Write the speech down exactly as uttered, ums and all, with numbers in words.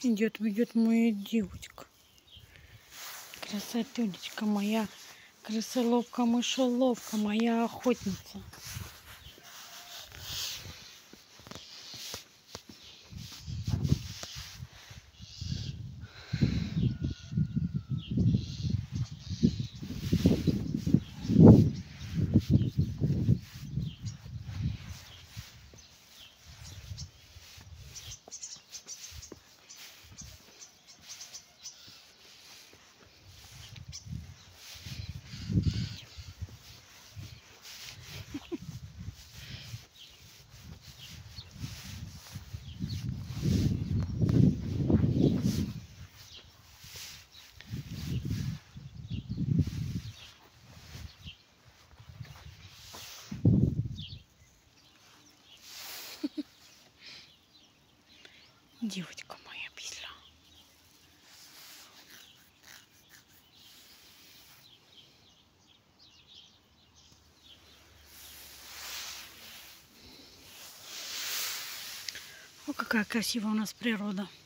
Идет, идет моя девочка. Красотулечка моя. Крысоловка, мышеловка, моя охотница. Девочка моя писля. О, какая красивая у нас природа.